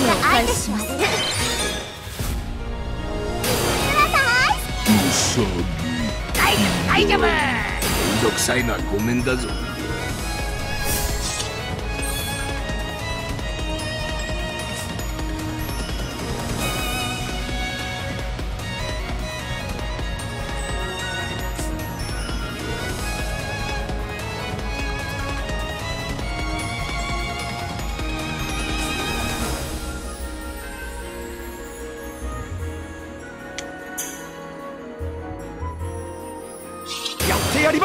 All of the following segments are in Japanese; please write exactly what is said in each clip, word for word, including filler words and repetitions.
罪を返します。 ウサギ。 大丈夫。 めんどくさいのはごめんだぞ。 やってやります。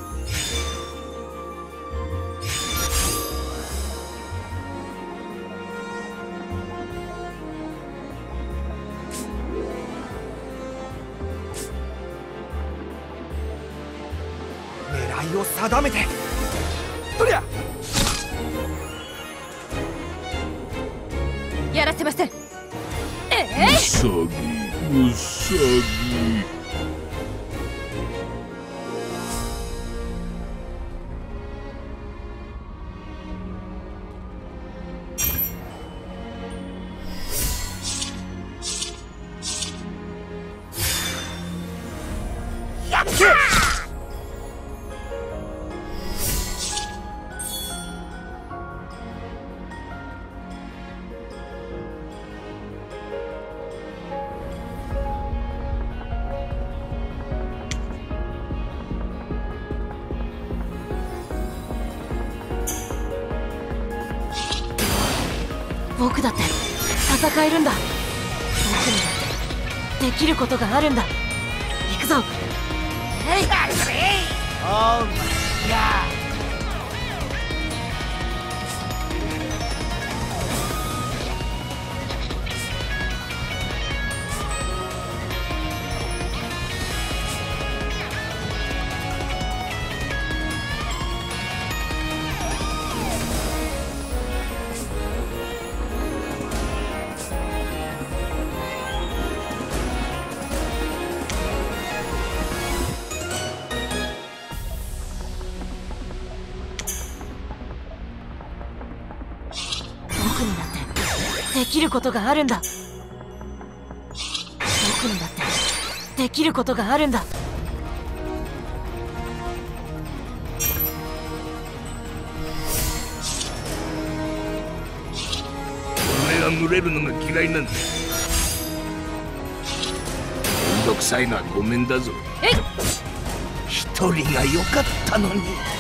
狙いを定めてとりゃ。 やらせません。 ウサギ、ウサギ。 僕だって戦えるんだ。僕にだってできることがあるんだ。行くぞ。 えい、あれそれ。おー、まいや。 僕にだってできることがあるんだ。僕にだってできることがあるんだ。 俺が群れるのが嫌いなんだ。めんどくさいのはごめんだぞ。 えい。 一人が良かったのに。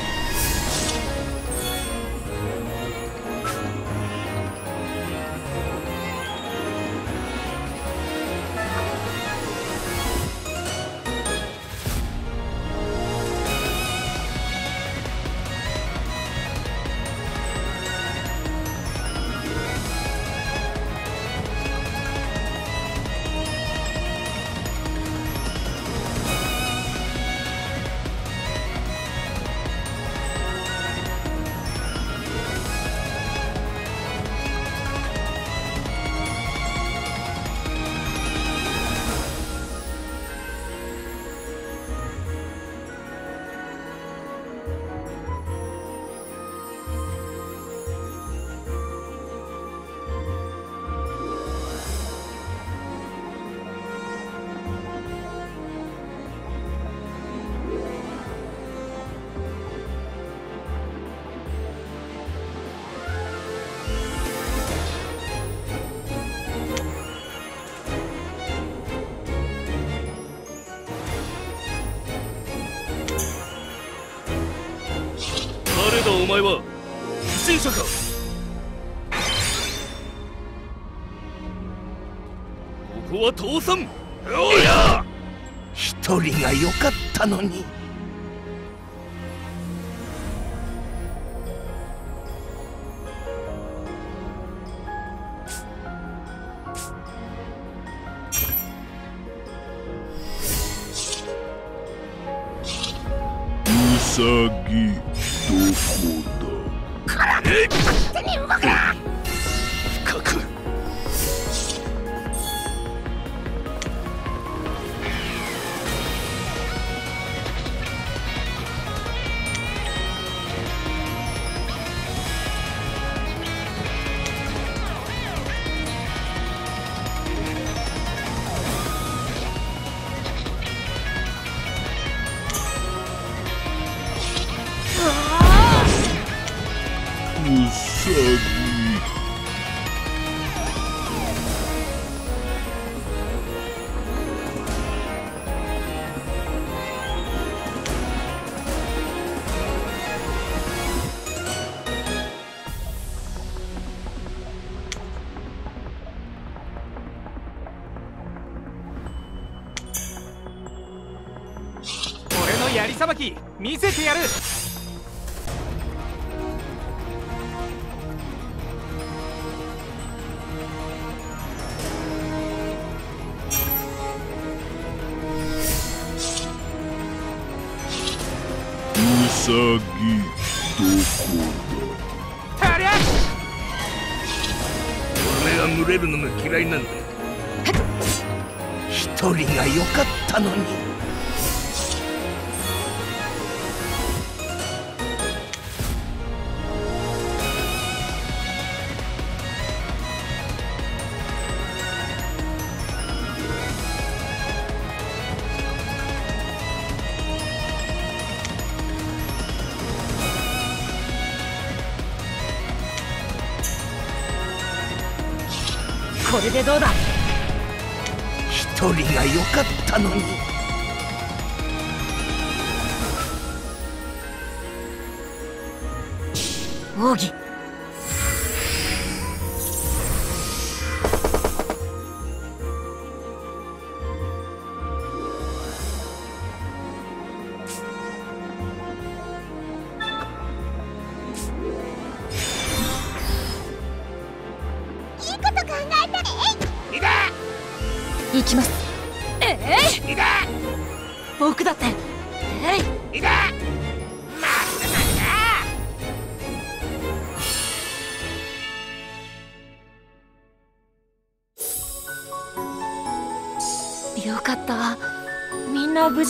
誰だお前は。不審者か。ここは倒産。おや。 一人が良かったのに。ウサギ、どこだ。 えっ、勝手に動くな。 深く。 槍さばき見せてやる。 ウサギどこだ。 たりゃ俺が群れるのが嫌いなんだ。一人が良かったのに。 これでどうだ。 一人が良かったのに。 奥義。行きます。ええい、僕だって。えい、いだ。よかった、みんな無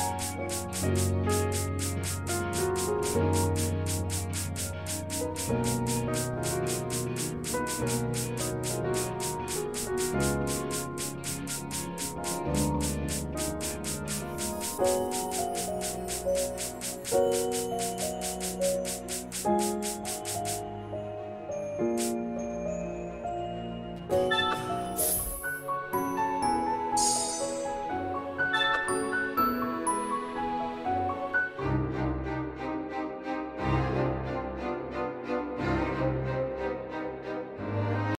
事で。you